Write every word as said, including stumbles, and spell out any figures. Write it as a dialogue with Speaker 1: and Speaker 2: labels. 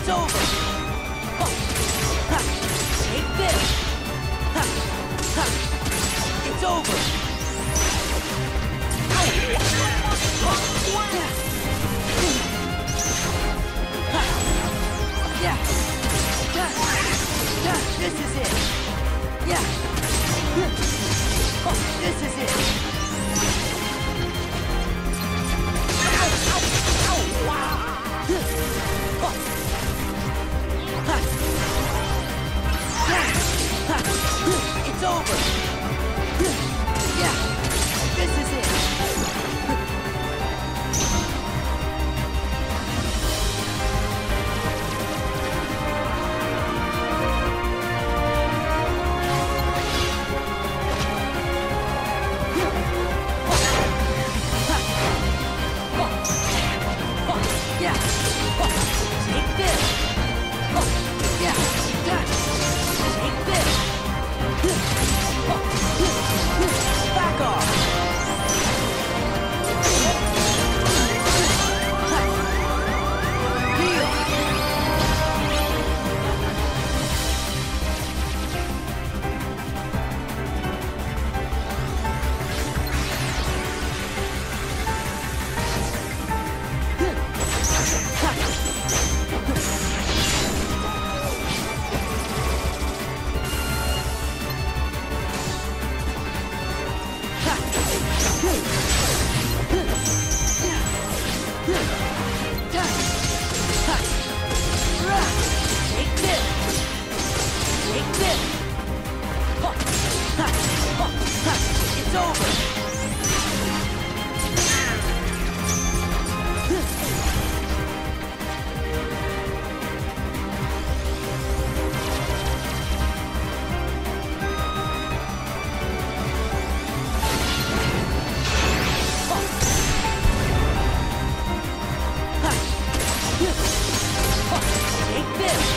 Speaker 1: It's over. Take this. It's over. Yeah. This is it. Yeah. This is it. It's over. Yeah, this is it. Yeah, take this. Yeah, take this. Back off! Heal! Take this! Take this! It's over! Take this!